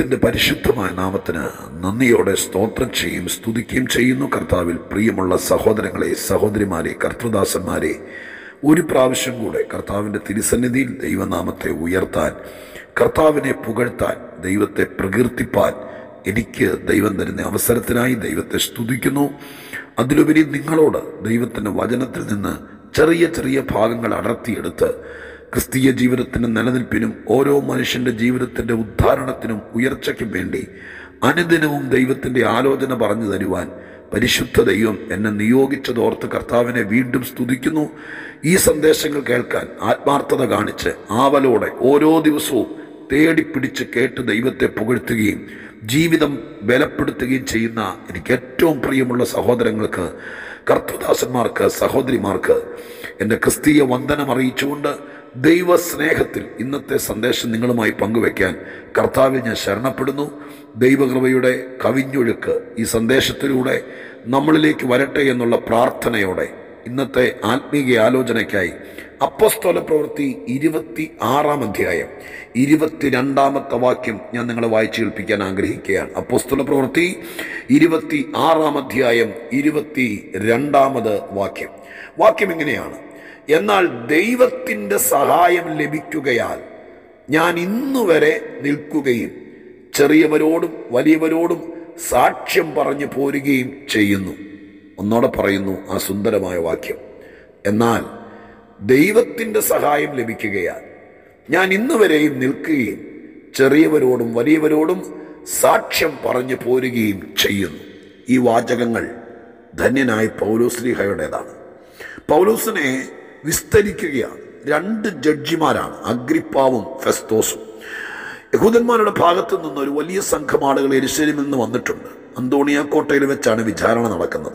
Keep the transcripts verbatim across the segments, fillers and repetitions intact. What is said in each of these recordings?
ദൈവത്തിൻ്റെ പരിശുദ്ധമായ നാമത്തിന് നന്ദിയോടെ സ്തോത്രം ചെയ്യും സ്തുതിക്കുകയും ചെയ്യുന്നു. കർത്താവിൽ പ്രിയമുള്ള സഹോദരങ്ങളെ, സഹോദരിമാരെ, കർത്തൃദാസന്മാരെ, ഒരു പ്രാവശ്യം കൂടെ കർത്താവിൻ്റെ തിരുസന്നിധിയിൽ ദൈവനാമത്തെ ഉയർത്താൻ, കർത്താവിനെ പുകഴ്ത്താൻ, ദൈവത്തെ പ്രകീർത്തിപ്പാൻ എനിക്ക് ദൈവം തരുന്ന അവസരത്തിനായി ദൈവത്തെ സ്തുതിക്കുന്നു. അതിലുപരി നിങ്ങളോട് ദൈവത്തിൻ്റെ വചനത്തിൽ നിന്ന് ചെറിയ ചെറിയ ഭാഗങ്ങൾ അടർത്തിയെടുത്ത് ക്രിസ്തീയ ജീവിതത്തിൻ്റെ നിലനിൽപ്പിനും ഓരോ മനുഷ്യൻ്റെ ജീവിതത്തിൻ്റെ ഉദ്ധാരണത്തിനും ഉയർച്ചയ്ക്കും വേണ്ടി അനുദിനവും ദൈവത്തിൻ്റെ ആലോചന പറഞ്ഞു തരുവാൻ പരിശുദ്ധ ദൈവം എന്നെ നിയോഗിച്ചതോർത്ത് കർത്താവിനെ വീണ്ടും സ്തുതിക്കുന്നു. ഈ സന്ദേശങ്ങൾ കേൾക്കാൻ ആത്മാർത്ഥത കാണിച്ച് ആവലോടെ ഓരോ ദിവസവും തേടിപ്പിടിച്ച് കേട്ട് ദൈവത്തെ പുകഴ്ത്തുകയും ജീവിതം ബലപ്പെടുത്തുകയും ചെയ്യുന്ന എനിക്ക് ഏറ്റവും പ്രിയമുള്ള സഹോദരങ്ങൾക്ക്, കർത്തൃദാസന്മാർക്ക്, സഹോദരിമാർക്ക് എൻ്റെ ക്രിസ്തീയ വന്ദനം അറിയിച്ചുകൊണ്ട് ദൈവസ്നേഹത്തിൽ ഇന്നത്തെ സന്ദേശം നിങ്ങളുമായി പങ്കുവയ്ക്കാൻ കർത്താവിൽ ഞാൻ ശരണപ്പെടുന്നു. ദൈവകൃപയുടെ കവിഞ്ഞൊഴുക്ക് ഈ സന്ദേശത്തിലൂടെ നമ്മളിലേക്ക് വരട്ടെ എന്നുള്ള പ്രാർത്ഥനയോടെ ഇന്നത്തെ ആത്മീയ ആലോചനയ്ക്കായി അപ്പോസ്തല പ്രവൃത്തി ഇരുപത്തി ആറാം അധ്യായം ഇരുപത്തിരണ്ടാമത്തെ വാക്യം ഞാൻ നിങ്ങളെ വായിച്ചു കേൾപ്പിക്കാൻ ആഗ്രഹിക്കുകയാണ്. അപ്പോസ്തല പ്രവൃത്തി ഇരുപത്തി ആറാം അധ്യായം ഇരുപത്തി രണ്ടാമത് വാക്യം വാക്യം ഇങ്ങനെയാണ്: എന്നാൽ ദൈവത്തിൻ്റെ സഹായം ലഭിക്കുകയാൽ ഞാൻ ഇന്നുവരെ നിൽക്കുകയും ചെറിയവരോടും വലിയവരോടും സാക്ഷ്യം പറഞ്ഞു പോരുകയും ചെയ്യുന്നു. ഒന്നോടെ പറയുന്നു ആ സുന്ദരമായ വാക്യം: എന്നാൽ ദൈവത്തിൻ്റെ സഹായം ലഭിക്കുകയാൽ ഞാൻ ഇന്നുവരെയും നിൽക്കുകയും ചെറിയവരോടും വലിയവരോടും സാക്ഷ്യം പറഞ്ഞു പോരുകയും ചെയ്യുന്നു. ഈ വാചകങ്ങൾ ധന്യനായ പൗലോസ്ലീഹയുടേതാണ്. പൗലോസിനെ വിസ്തരിക്കുകയാണ്. രണ്ട് ജഡ്ജിമാരാണ്, അഗ്രിപ്പാവും ഫെസ്തോസും. യഹൂദന്മാരുടെ ഭാഗത്തു നിന്ന് ഒരു വലിയ സംഘം ആളുകൾ യെരുശലേമിൽ നിന്ന് വന്നിട്ടുണ്ട്. അന്തോണിയാക്കോട്ടയിൽ വെച്ചാണ് വിചാരണ നടക്കുന്നത്.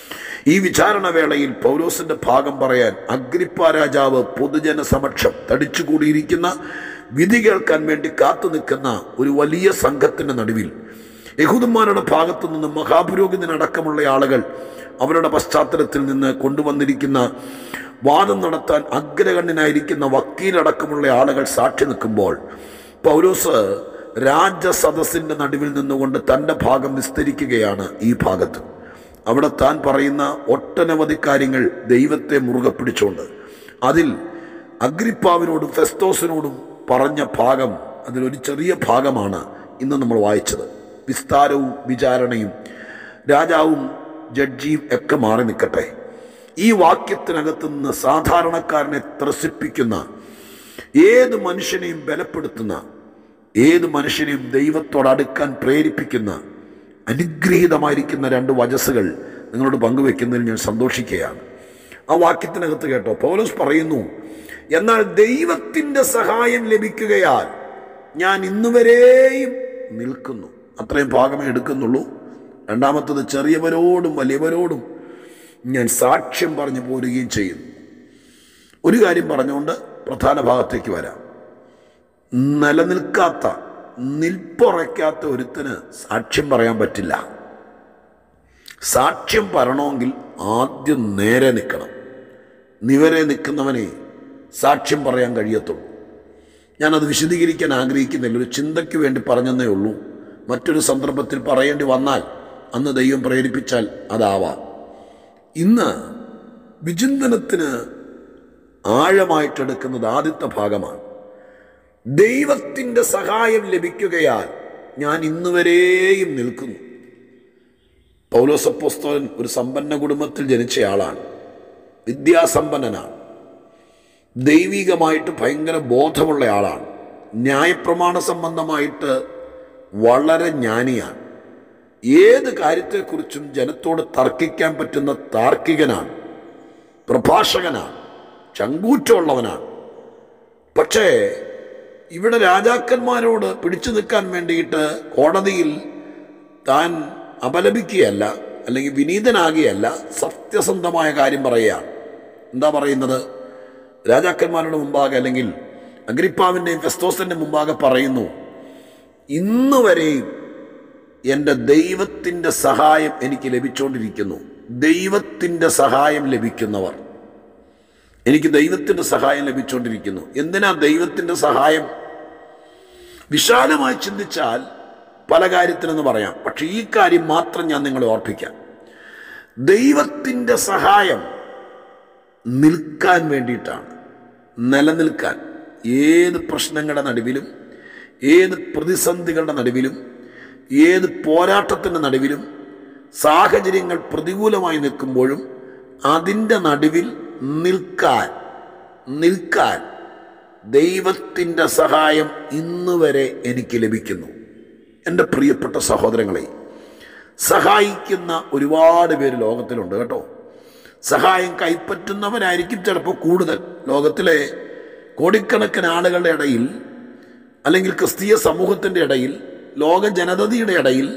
ഈ വിചാരണ വേളയിൽ പൗലോസിന്റെ ഭാഗം പറയാൻ അഗ്രിപ്പ രാജാവ് പൊതുജന സമക്ഷം തടിച്ചുകൂടിയിരിക്കുന്ന, വിധി കേൾക്കാൻ വേണ്ടി കാത്തു നിൽക്കുന്ന ഒരു വലിയ സംഘത്തിന്റെ നടുവിൽ യഹൂദന്മാരുടെ ഭാഗത്തു നിന്ന് മഹാപുരോഹിതനടക്കമുള്ള ആളുകൾ അവരുടെ പശ്ചാത്തലത്തിൽ നിന്ന് കൊണ്ടുവന്നിരിക്കുന്ന വാദം നടത്താൻ അഗ്രഗണ്യനായിരിക്കുന്ന വക്കീലടക്കമുള്ള ആളുകൾ സാക്ഷി നിൽക്കുമ്പോൾ പൗലോസ് രാജസദസ്സിന്റെ നടുവിൽ നിന്നുകൊണ്ട് തൻ്റെ ഭാഗം വിസ്തരിക്കുകയാണ്. ഈ ഭാഗത്ത് അവിടെ താൻ പറയുന്ന ഒട്ടനവധി കാര്യങ്ങൾ ദൈവത്തെ മുറുകെ പിടിച്ചുകൊണ്ട് അതിൽ അഗ്രിപ്പാവിനോടും ഫെസ്തോസിനോടും പറഞ്ഞ ഭാഗം, അതിലൊരു ചെറിയ ഭാഗമാണ് ഇന്ന് നമ്മൾ വായിച്ചത്. വിസ്താരവും വിചാരണയും രാജാവും ജഡ്ജിയും ഒക്കെ മാറി നിൽക്കട്ടെ. ഈ വാക്യത്തിനകത്ത് നിന്ന് സാധാരണക്കാരനെ ത്രസിപ്പിക്കുന്ന, ഏത് മനുഷ്യനെയും ബലപ്പെടുത്തുന്ന, ഏത് മനുഷ്യനെയും ദൈവത്തോടടുക്കാൻ പ്രേരിപ്പിക്കുന്ന അനുഗ്രഹീതമായിരിക്കുന്ന രണ്ട് വചസ്സുകൾ നിങ്ങളോട് പങ്കുവെക്കുന്നതിൽ ഞാൻ സന്തോഷിക്കുകയാണ്. ആ വാക്യത്തിനകത്ത് കേട്ടോ, പൗലോസ് പറയുന്നു, എന്നാൽ ദൈവത്തിൻ്റെ സഹായം ലഭിക്കുകയാൽ ഞാൻ ഇന്നുവരെയും നിൽക്കുന്നു. അത്രയും ഭാഗമേ എടുക്കുന്നുള്ളൂ. രണ്ടാമത്തത്, ചെറിയവരോടും വലിയവരോടും ഞാൻ സാക്ഷ്യം പറഞ്ഞു പോരുകയും ചെയ്യുന്നു. ഒരു കാര്യം പറഞ്ഞുകൊണ്ട് പ്രധാന ഭാഗത്തേക്ക് വരാം. നിലനിൽക്കാത്ത, നിൽപ്പുറയ്ക്കാത്ത ഒരുത്തിന് സാക്ഷ്യം പറയാൻ പറ്റില്ല. സാക്ഷ്യം പറയണമെങ്കിൽ ആദ്യം നേരെ നിൽക്കണം. നിവരെ നിൽക്കുന്നവനെ സാക്ഷ്യം പറയാൻ കഴിയത്തുള്ളൂ. ഞാനത് വിശദീകരിക്കാൻ ആഗ്രഹിക്കുന്നില്ല, ഒരു ചിന്തയ്ക്ക് വേണ്ടി പറഞ്ഞെന്നേ ഉള്ളൂ. മറ്റൊരു സന്ദർഭത്തിൽ പറയേണ്ടി വന്നാൽ അന്ന് ദൈവം പ്രേരിപ്പിച്ചാൽ അതാവാം. ഇന്ന് വിചിന്തനത്തിന് ആഴമായിട്ടെടുക്കുന്നത് ആദ്യത്തെ ഭാഗമാണ്. ദൈവത്തിൻ്റെ സഹായം ലഭിക്കുകയാൽ ഞാൻ ഇന്നുവരെയും നിൽക്കുന്നു. പൗലോസ് അപ്പോസ്തലൻ ഒരു സമ്പന്ന കുടുംബത്തിൽ ജനിച്ചയാളാണ്, വിദ്യാസമ്പന്നനാണ്, ദൈവികമായിട്ട് ഭയങ്കര ബോധമുള്ള ആളാണ്, ന്യായപ്രമാണ സംബന്ധമായിട്ട് വളരെ ജ്ഞാനിയാണ്, ഏത് കാര്യത്തെക്കുറിച്ചും ജനത്തോട് തർക്കിക്കാൻ പറ്റുന്ന താർക്കികനാണ്, പ്രഭാഷകനാണ്, ചങ്കൂറ്റമുള്ളവനാണ്. പക്ഷേ ഇവിടെ രാജാക്കന്മാരോട് പിടിച്ചു നിൽക്കാൻ വേണ്ടിയിട്ട് കോടതിയിൽ താൻ അപലപിക്കുകയല്ല, അല്ലെങ്കിൽ വിനീതനാകുകയല്ല, സത്യസന്ധമായ കാര്യം പറയുകയാണ്. എന്താ പറയുന്നത്? രാജാക്കന്മാരുടെ മുമ്പാകെ, അല്ലെങ്കിൽ അഗ്രിപ്പാവിൻ്റെയും ഫെസ്തോസിൻ്റെ മുമ്പാകെ പറയുന്നു, ഇന്നുവരെയും എൻ്റെ ദൈവത്തിൻ്റെ സഹായം എനിക്ക് ലഭിച്ചുകൊണ്ടിരിക്കുന്നു. ദൈവത്തിൻ്റെ സഹായം ലഭിക്കുന്നവർ, എനിക്ക് ദൈവത്തിൻ്റെ സഹായം ലഭിച്ചുകൊണ്ടിരിക്കുന്നു. എന്തിനാ ദൈവത്തിൻ്റെ സഹായം? വിശാലമായി ചിന്തിച്ചാൽ പല കാര്യത്തിനെന്ന് പറയാം. പക്ഷെ ഈ കാര്യം മാത്രം ഞാൻ നിങ്ങളെ ഓർപ്പിക്കാം. ദൈവത്തിൻ്റെ സഹായം നിൽക്കാൻ വേണ്ടിയിട്ടാണ്, നിലനിൽക്കാൻ. ഏത് പ്രശ്നങ്ങളുടെ നടുവിലും, ഏത് പ്രതിസന്ധികളുടെ നടുവിലും, ഏത് പോരാട്ടത്തിൻ്റെ നടുവിലും, സാഹചര്യങ്ങൾ പ്രതികൂലമായി നിൽക്കുമ്പോഴും അതിൻ്റെ നടുവിൽ നിൽക്കാൻ നിൽക്കാൻ ദൈവത്തിൻ്റെ സഹായം ഇന്ന് വരെ എനിക്ക് ലഭിക്കുന്നു. എൻ്റെ പ്രിയപ്പെട്ട സഹോദരങ്ങളെ, സഹായിക്കുന്ന ഒരുപാട് പേര് ലോകത്തിലുണ്ട് കേട്ടോ. സഹായം കൈപ്പറ്റുന്നവരായിരിക്കും ചിലപ്പോൾ കൂടുതൽ. ലോകത്തിലെ കോടിക്കണക്കിന് ആളുകളുടെ ഇടയിൽ, അല്ലെങ്കിൽ ക്രിസ്തീയ സമൂഹത്തിൻ്റെ ഇടയിൽ, ലോക ജനതയുടെ ഇടയിൽ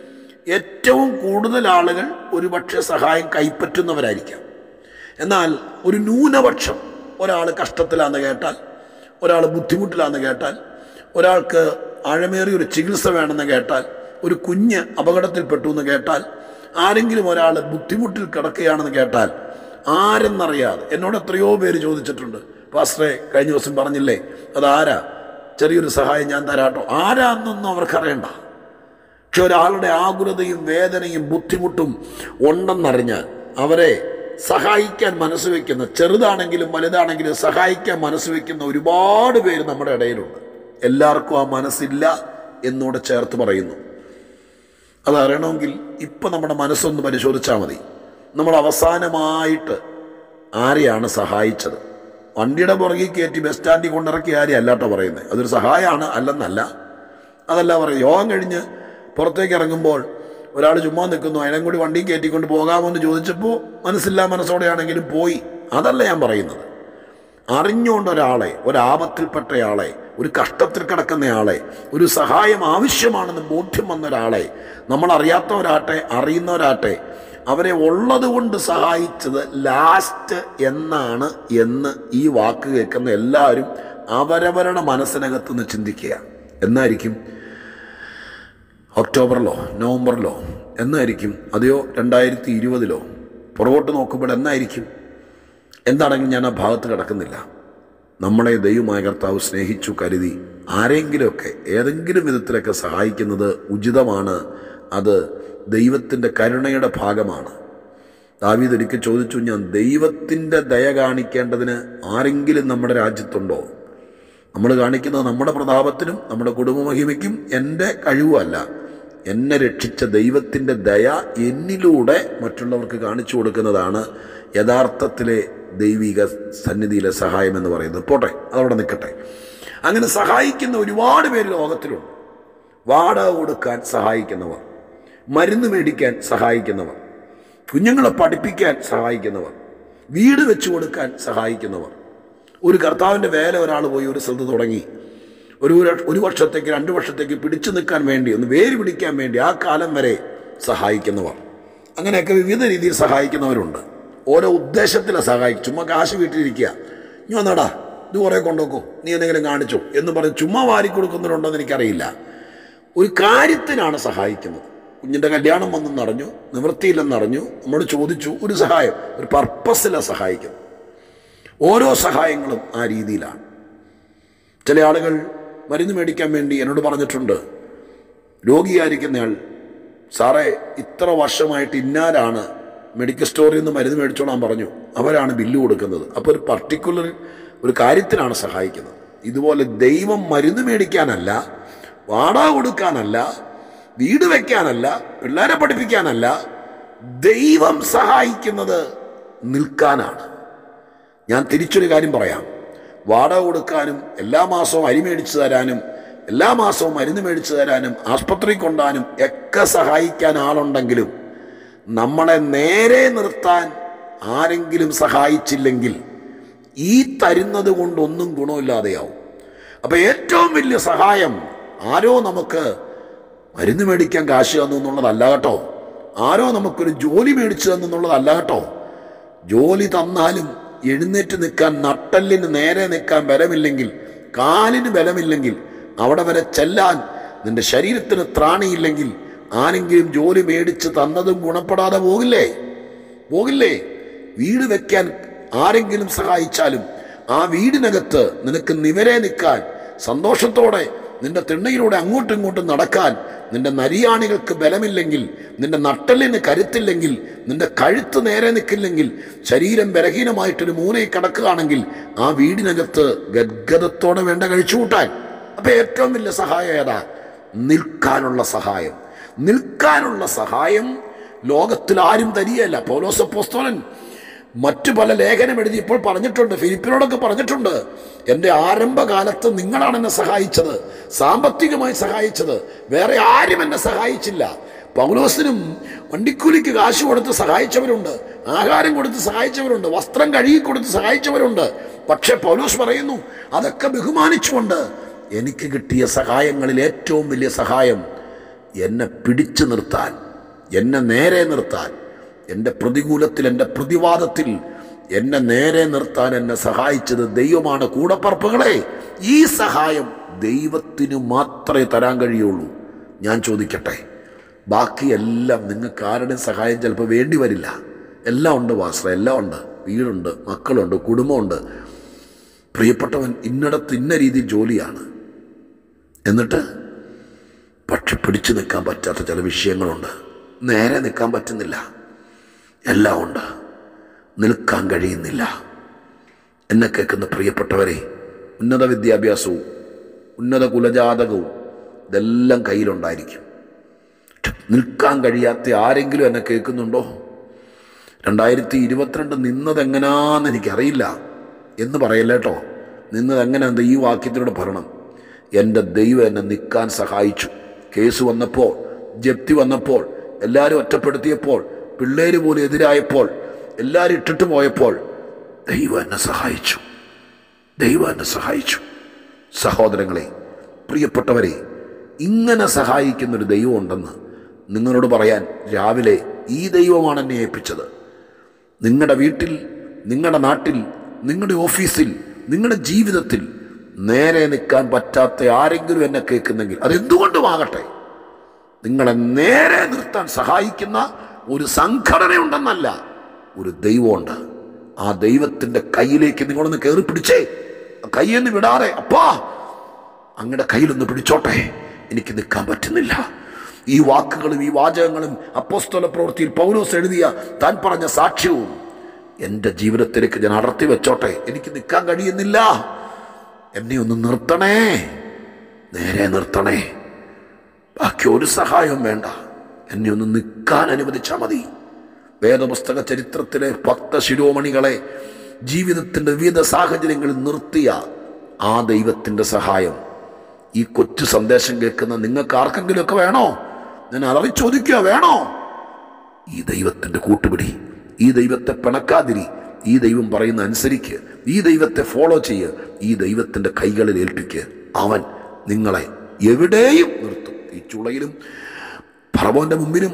ഏറ്റവും കൂടുതൽ ആളുകൾ ഒരുപക്ഷെ സഹായം കൈപ്പറ്റുന്നവരായിരിക്കാം. എന്നാൽ ഒരു ന്യൂനപക്ഷം, ഒരാൾ കഷ്ടത്തിലാണെന്ന് കേട്ടാൽ, ഒരാൾ ബുദ്ധിമുട്ടിലാണെന്ന് കേട്ടാൽ, ഒരാൾക്ക് ആഴമേറിയൊരു ചികിത്സ വേണമെന്ന് കേട്ടാൽ, ഒരു കുഞ്ഞ് അപകടത്തിൽപ്പെട്ടു എന്ന് കേട്ടാൽ, ആരെങ്കിലും ഒരാൾ ബുദ്ധിമുട്ടിൽ കിടക്കുകയാണെന്ന് കേട്ടാൽ, ആരെന്നറിയാതെ എന്നോട് എത്രയോ പേര് ചോദിച്ചിട്ടുണ്ട്, പാസ്റ്ററെ കഴിഞ്ഞ ദിവസം പറഞ്ഞില്ലേ അതാരാ, ചെറിയൊരു സഹായം ഞാൻ തരാട്ടോ. ആരാന്നൊന്നും അവർക്കറിയണ്ട. പക്ഷെ ഒരാളുടെ ആകുലതയും വേദനയും ബുദ്ധിമുട്ടും ഉണ്ടെന്നറിഞ്ഞാൽ അവരെ സഹായിക്കാൻ മനസ്സ് വയ്ക്കുന്ന, ചെറുതാണെങ്കിലും വലുതാണെങ്കിലും സഹായിക്കാൻ മനസ്സ് വയ്ക്കുന്ന ഒരുപാട് പേര് നമ്മുടെ ഇടയിലുണ്ട്. എല്ലാവർക്കും ആ മനസ്സില്ല എന്നോട് ചേർത്ത് പറയുന്നു. അതറിയണമെങ്കിൽ ഇപ്പം നമ്മുടെ മനസ്സൊന്ന് പരിശോധിച്ചാൽ മതി. നമ്മൾ അവസാനമായിട്ട് ആരെയാണ് സഹായിച്ചത്? വണ്ടിയുടെ പുറകിൽ കയറ്റി ബസ് സ്റ്റാൻഡിൽ കൊണ്ടിറക്കി ആരെയും അല്ലാട്ടോ പറയുന്നത്. അതൊരു സഹായമാണ്, അല്ലെന്നല്ല. അതല്ല പറയും. യോഗം കഴിഞ്ഞ് പുറത്തേക്ക് ഇറങ്ങുമ്പോൾ ഒരാൾ ചുമ്മാ നിൽക്കുന്നു, അതിനും കൂടി വണ്ടി കയറ്റിക്കൊണ്ട് പോകാമോ എന്ന് ചോദിച്ചപ്പോൾ മനസ്സില്ലാ മനസ്സോടെയാണെങ്കിലും പോയി. അതല്ല ഞാൻ പറയുന്നത്. അറിഞ്ഞുകൊണ്ട് ഒരാളെ, ഒരാപത്തിൽപ്പെട്ടയാളെ, ഒരു കഷ്ടത്തിൽ കിടക്കുന്നയാളെ, ഒരു സഹായം ആവശ്യമാണെന്ന് ബോധ്യം വന്ന ഒരാളെ, നമ്മൾ അറിയാത്തവരാട്ടെ അറിയുന്നവരാട്ടെ, അവരെ ഉള്ളത് കൊണ്ട് സഹായിച്ചത് ലാസ്റ്റ് എന്നാണ് എന്ന് ഈ വാക്ക് കേൾക്കുന്ന എല്ലാവരും അവരവരുടെ മനസ്സിനകത്തുനിന്ന് ചിന്തിക്കുക. എന്നായിരിക്കും? ഒക്ടോബറിലോ നവംബറിലോ എന്നായിരിക്കും? അതെയോ രണ്ടായിരത്തി ഇരുപതിലോ? പുറകോട്ട് നോക്കുമ്പോൾ എന്നായിരിക്കും? എന്താണെങ്കിലും ഞാൻ ആ ഭാഗത്ത് കിടക്കുന്നില്ല. നമ്മളെ ദൈവമായ കർത്താവ് സ്നേഹിച്ചു കരുതി ആരെങ്കിലുമൊക്കെ ഏതെങ്കിലും വിധത്തിലൊക്കെ സഹായിക്കുന്നത് ഉചിതമാണ്. അത് ദൈവത്തിൻ്റെ കരുണയുടെ ഭാഗമാണ്. ദാവീദ് ഒരിക്കൽ ചോദിച്ചു, ഞാൻ ദൈവത്തിൻ്റെ ദയ കാണിക്കേണ്ടതിന് ആരെങ്കിലും നമ്മുടെ രാജ്യത്തുണ്ടോ? നമ്മൾ കാണിക്കുന്നത് നമ്മുടെ പ്രതാപത്തിനും നമ്മുടെ കുടുംബമഹിമയ്ക്കും എൻ്റെ കഴിവുമല്ല, എന്നെ രക്ഷിച്ച ദൈവത്തിൻ്റെ ദയ എന്നിലൂടെ മറ്റുള്ളവർക്ക് കാണിച്ചു കൊടുക്കുന്നതാണ് യഥാർത്ഥത്തിലെ ദൈവിക സന്നിധിയിലെ സഹായം എന്ന് പറയുന്നത്. പോട്ടെ, അതവിടെ നിൽക്കട്ടെ. അങ്ങനെ സഹായിക്കുന്ന ഒരുപാട് പേര് ലോകത്തിലുണ്ട്. വാടക കൊടുക്കാൻ സഹായിക്കുന്നവർ, മരുന്ന് മേടിക്കാൻ സഹായിക്കുന്നവർ, കുഞ്ഞുങ്ങളെ പഠിപ്പിക്കാൻ സഹായിക്കുന്നവർ, വീട് വെച്ചു കൊടുക്കാൻ സഹായിക്കുന്നവർ. ഒരു കർത്താവിൻ്റെ വേല ഒരാൾ പോയി ഒരു സ്ഥലത്ത് തുടങ്ങി, ഒരു ഒരു വർഷത്തേക്ക് രണ്ട് വർഷത്തേക്ക് പിടിച്ചു നിൽക്കാൻ വേണ്ടി, ഒന്ന് വേര് പിടിക്കാൻ വേണ്ടി ആ കാലം വരെ സഹായിക്കുന്നവർ. അങ്ങനെയൊക്കെ വിവിധ രീതിയിൽ സഹായിക്കുന്നവരുണ്ട്. ഓരോ ഉദ്ദേശത്തിലാണ് സഹായിക്കും. ചുമ്മാ കാശ് വീട്ടിലിരിക്കുക, നീ വന്നടാ ഇത് കുറേ കൊണ്ടുവെക്കോ, നീ എന്തെങ്കിലും കാണിച്ചോ എന്ന് പറഞ്ഞ് ചുമ്മാ വാരിക്കൊടുക്കുന്നവരുണ്ടോയെന്ന് എനിക്കറിയില്ല. ഒരു കാര്യത്തിനാണ് സഹായിക്കുന്നത്. കുഞ്ഞിൻ്റെ കല്യാണം വന്നെന്നറിഞ്ഞു, നിവൃത്തിയില്ലെന്നറിഞ്ഞു, നമ്മൾ ചോദിച്ചു, ഒരു സഹായം, ഒരു പർപ്പസിലാണ് സഹായിക്കുന്നത്. ഓരോ സഹായങ്ങളും ആ രീതിയിലാണ്. ചില ആളുകൾ മരുന്ന് മേടിക്കാൻ വേണ്ടി എന്നോട് പറഞ്ഞിട്ടുണ്ട്, രോഗിയായിരിക്കുന്നയാൾ, സാറേ ഇത്ര വർഷമായിട്ട് ഇന്നാരാണ് മെഡിക്കൽ സ്റ്റോറിൽ നിന്ന് മരുന്ന് മേടിച്ചോളാൻ പറഞ്ഞു, അവരാണ് ബില്ല് കൊടുക്കുന്നത്. അപ്പോൾ ഒരു പർട്ടിക്കുലർ ഒരു കാര്യത്തിനാണ് സഹായിക്കുന്നത്. ഇതുപോലെ ദൈവം മരുന്ന് മേടിക്കാനല്ല, വാടക കൊടുക്കാനല്ല, വീട് വയ്ക്കാനല്ല, പിള്ളേരെ പഠിപ്പിക്കാനല്ല, ദൈവം സഹായിക്കുന്നത് നിൽക്കാനാണ്. ഞാൻ തിരിച്ചൊരു കാര്യം പറയാം. വാടക കൊടുക്കാനും എല്ലാ മാസവും അരി മേടിച്ചു തരാനും എല്ലാ മാസവും മരുന്ന് മേടിച്ചു തരാനും ആസ്പത്രി കൊണ്ടാനും ഒക്കെ സഹായിക്കാൻ ആളുണ്ടെങ്കിലും നമ്മളെ നേരെ നിർത്താൻ ആരെങ്കിലും സഹായിച്ചില്ലെങ്കിൽ ഈ തരുന്നത് കൊണ്ടൊന്നും ഗുണമില്ലാതെയാവും. അപ്പം ഏറ്റവും വലിയ സഹായം ആരോ നമുക്ക് മരുന്ന് മേടിക്കാൻ കാശ് തന്നു എന്നുള്ളതല്ല കേട്ടോ, ആരോ നമുക്കൊരു ജോലി മേടിച്ചു തന്നെന്നുള്ളതല്ല കേട്ടോ. ജോലി തന്നാലും എഴുന്നേറ്റ് നിൽക്കാൻ, നട്ടലിന് നേരെ നിൽക്കാൻ ബലമില്ലെങ്കിൽ, കാലിന് ബലമില്ലെങ്കിൽ, അവിടെ വരെ ചെല്ലാൻ നിന്റെ ശരീരത്തിന് ത്രാണിയില്ലെങ്കിൽ ആരെങ്കിലും ജോലി മേടിച്ച് തന്നതും ഗുണപ്പെടാതെ പോകില്ലേ പോകില്ലേ വീട് വെക്കാൻ ആരെങ്കിലും സഹായിച്ചാലും ആ വീടിനകത്ത് നിനക്ക് നിവരെ നിൽക്കാൻ, സന്തോഷത്തോടെ നിന്റെ തിണ്ണയിലൂടെ അങ്ങോട്ടും ഇങ്ങോട്ടും നടക്കാൻ നിന്റെ നരിയാണികൾക്ക് ബലമില്ലെങ്കിൽ, നിന്റെ നട്ടലിന് കരുത്തില്ലെങ്കിൽ, നിന്റെ കഴുത്ത് നേരെ നിൽക്കില്ലെങ്കിൽ, ശരീരം ബലഹീനമായിട്ടൊരു മൂലയിൽ കിടക്കുകയാണെങ്കിൽ ആ വീടിനകത്ത് ഗദ്ഗതത്തോടെ വേണ്ട കഴിച്ചു കൂട്ടാൻ. അപ്പൊ ഏറ്റവും വലിയ സഹായം ഏതാ? നിൽക്കാനുള്ള സഹായം. നിൽക്കാനുള്ള സഹായം ലോകത്തിൽ ആരും തരികയല്ല. പൗലോസ് അപ്പോസ്തലൻ മറ്റു പല ലേഖനം എഴുതിയപ്പോൾ പറഞ്ഞിട്ടുണ്ട്, ഫിലിപ്പിനോടൊക്കെ പറഞ്ഞിട്ടുണ്ട്, എൻ്റെ ആരംഭകാലത്ത് നിങ്ങളാണ് എന്നെ സഹായിച്ചത്, സാമ്പത്തികമായി സഹായിച്ചത്. വേറെ ആരും എന്നെ സഹായിച്ചില്ല. പൗലോസിനും വണ്ടിക്കൂലിക്ക് കാശ് കൊടുത്ത് സഹായിച്ചവരുണ്ട്, ആഹാരം കൊടുത്ത് സഹായിച്ചവരുണ്ട്, വസ്ത്രം കഴുകി കൊടുത്ത് സഹായിച്ചവരുണ്ട്. പക്ഷെ പൗലോസ് പറയുന്നു, അതൊക്കെ ബഹുമാനിച്ചുകൊണ്ട് എനിക്ക് കിട്ടിയ സഹായങ്ങളിൽ ഏറ്റവും വലിയ സഹായം എന്നെ പിടിച്ചു നിർത്താൻ, എന്നെ നേരെ നിർത്താൻ, എൻ്റെ പ്രതികൂലത്തിൽ, എൻ്റെ പ്രതിവാദത്തിൽ എന്നെ നേരെ നിർത്താൻ എന്നെ സഹായിച്ചത് ദൈവമാണ്. കൂടപ്പറപ്പുകളെ, ഈ സഹായം ദൈവത്തിന് മാത്രമേ തരാൻ കഴിയുള്ളൂ. ഞാൻ ചോദിക്കട്ടെ, ബാക്കിയെല്ലാം നിങ്ങൾക്ക് ആരുടെയും സഹായം ചിലപ്പോൾ വേണ്ടി വരില്ല. എല്ലാം ഉണ്ട് വാസ്ത്ര, എല്ലാം ഉണ്ട്, വീടുണ്ട്, മക്കളുണ്ട്, കുടുംബമുണ്ട്. പ്രിയപ്പെട്ടവൻ ഇന്നിടത്ത് ഇന്ന രീതിയിൽ ജോലിയാണ്, എന്നിട്ട് പക്ഷെ പിടിച്ചു നിൽക്കാൻ പറ്റാത്ത ചില വിഷയങ്ങളുണ്ട്. നേരെ നിൽക്കാൻ പറ്റുന്നില്ല. എല്ലാം ഉണ്ട്, നിൽക്കാൻ കഴിയുന്നില്ല. എന്നെ കേൾക്കുന്ന പ്രിയപ്പെട്ടവരെ, ഉന്നത വിദ്യാഭ്യാസവും ഉന്നത കുലജാതകവും ഇതെല്ലാം കയ്യിലുണ്ടായിരിക്കും. നിൽക്കാൻ കഴിയാത്ത ആരെങ്കിലും എന്നെ കേൾക്കുന്നുണ്ടോ? രണ്ടായിരത്തി ഇരുപത്തിരണ്ട് നിന്നത് എങ്ങനാന്ന് എനിക്കറിയില്ല എന്ന് പറയല്ലേട്ടോ. നിന്നത് എങ്ങനെയാണെന്ന് ഈ വാക്യത്തിലൂടെ പറയണം. എൻ്റെ ദൈവം എന്നെ നിൽക്കാൻ സഹായിച്ചു. കേസ് വന്നപ്പോൾ, ജപ്തി വന്നപ്പോൾ, എല്ലാവരും ഒറ്റപ്പെടുത്തിയപ്പോൾ, പിള്ളേര് പോലും എതിരായപ്പോൾ, എല്ലാവരും ഇട്ടിട്ട് പോയപ്പോൾ ദൈവം എന്നെ സഹായിച്ചു. ദൈവം എന്നെ സഹായിച്ചു. സഹോദരങ്ങളെ, പ്രിയപ്പെട്ടവരെ, ഇങ്ങനെ സഹായിക്കുന്നൊരു ദൈവം ഉണ്ടെന്ന് നിങ്ങളോട് പറയാൻ രാവിലെ ഈ ദൈവമാണ് എന്നെ ഏൽപ്പിച്ചത്. നിങ്ങളുടെ വീട്ടിൽ, നിങ്ങളുടെ നാട്ടിൽ, നിങ്ങളുടെ ഓഫീസിൽ, നിങ്ങളുടെ ജീവിതത്തിൽ നേരെ നിൽക്കാൻ പറ്റാത്ത ആരെങ്കിലും എന്നെ കേൾക്കുന്നെങ്കിൽ അതെന്തുകൊണ്ടുമാകട്ടെ, നിങ്ങളെ നേരെ നിർത്താൻ സഹായിക്കുന്ന ഒരു സംഘടനയുണ്ടെന്നല്ല, ഒരു ദൈവമുണ്ട്. ആ ദൈവത്തിൻ്റെ കയ്യിലേക്ക് നിങ്ങളൊന്ന് കയറി പിടിച്ചേ. കയ്യെന്ന് വിടാതെ, അപ്പാ അങ്ങയുടെ കയ്യിലൊന്ന് പിടിച്ചോട്ടെ, എനിക്ക് നിൽക്കാൻ പറ്റുന്നില്ല. ഈ വാക്കുകളും ഈ വാചകങ്ങളും അപ്പോസ്തല പ്രവൃത്തിയിൽ പൗലോസ് എഴുതിയ താൻ പറഞ്ഞ സാക്ഷ്യവും എൻ്റെ ജീവിതത്തിലേക്ക് ഞാൻ അടർത്തി വെച്ചോട്ടെ. എനിക്ക് നിൽക്കാൻ കഴിയുന്നില്ല, എന്നെ ഒന്ന് നിർത്തണേ, നേരെ നിർത്തണേ. ബാക്കി ഒരു സഹായവും വേണ്ട, എന്നെ ഒന്ന് നിൽക്കാൻ അനുവദിച്ചാൽ മതി. വേദപുസ്തക ചരിത്രത്തിലെ ഭക്ത ശിരോമണികളെ ജീവിതത്തിൻ്റെ വിവിധ സാഹചര്യങ്ങളിൽ നിർത്തിയ ആ ദൈവത്തിൻ്റെ സഹായം ഈ കൊച്ചു സന്ദേശം കേൾക്കുന്ന നിങ്ങൾക്ക് ആർക്കെങ്കിലുമൊക്കെ വേണോ? ഞാൻ അലറി ചോദിക്കുക, വേണോ? ഈ ദൈവത്തിൻ്റെ കൂട്ടുപിടി, ഈ ദൈവത്തെ പിണക്കാതിരി, ഈ ദൈവം പറയുന്ന അനുസരിക്ക്, ഈ ദൈവത്തെ ഫോളോ ചെയ്യുക, ഈ ദൈവത്തിൻ്റെ കൈകളിൽ ഏൽപ്പിക്കുക. അവൻ നിങ്ങളെ എവിടെയും നിർത്തും. ഈ ചുളയിലും ഫറവോന്റെ മുമ്പിലും,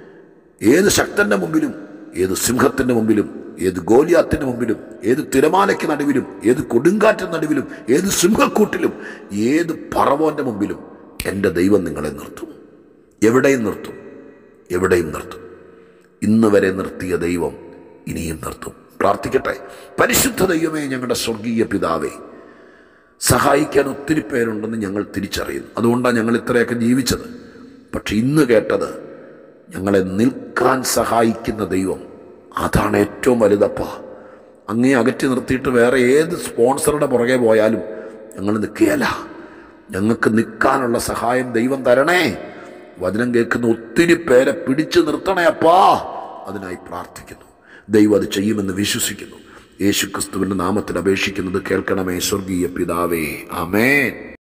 ഏത് ശക്തന്റെ മുമ്പിലും, ഏത് സിംഹത്തിൻ്റെ മുമ്പിലും, ഏത് ഗോലിയാത്തിൻ്റെ മുമ്പിലും, ഏത് തിരമാലയ്ക്ക് നടുവിലും, ഏത് കൊടുങ്കാറ്റിന് നടുവിലും, ഏത് സിംഹക്കൂട്ടിലും, ഏത് ഫറവോന്റെ മുമ്പിലും എൻ്റെ ദൈവം നിങ്ങളെ നിർത്തും. എവിടെയും നിർത്തും, എവിടെയും നിർത്തും. ഇന്ന് വരെ നിർത്തിയ ദൈവം ഇനിയും നിർത്തും. പ്രാർത്ഥിക്കട്ടെ. പരിശുദ്ധ ദൈവമേ, ഞങ്ങളുടെ സ്വർഗീയ പിതാവേ, സഹായിക്കാൻ ഒത്തിരി പേരുണ്ടെന്ന് ഞങ്ങൾ തിരിച്ചറിയുന്നു. അതുകൊണ്ടാണ് ഞങ്ങൾ ഇത്രയൊക്കെ ജീവിച്ചത്. പക്ഷെ ഇന്ന് കേട്ടത്, ഞങ്ങളെ നിൽക്കാൻ സഹായിക്കുന്ന ദൈവം, അതാണ് ഏറ്റവും വലുതപ്പ. അങ്ങേ അകറ്റി നിർത്തിയിട്ട് വേറെ ഏത് സ്പോൺസറുടെ പുറകെ പോയാലും ഞങ്ങൾ നിൽക്കുകയല്ല. ഞങ്ങൾക്ക് നിൽക്കാനുള്ള സഹായം ദൈവം തരണേ. വചനം കേൾക്കുന്ന ഒത്തിരി പേരെ പിടിച്ചു നിർത്തണേ അപ്പാ. അതിനായി പ്രാർത്ഥിക്കുന്നു. ദൈവം അത് ചെയ്യുമെന്ന് വിശ്വസിക്കുന്നു. യേശുക്രിസ്തുവിൻ്റെ നാമത്തിൽ അപേക്ഷിക്കുന്നത് കേൾക്കണമേ സ്വർഗീയ പിതാവേ. ആമേൻ.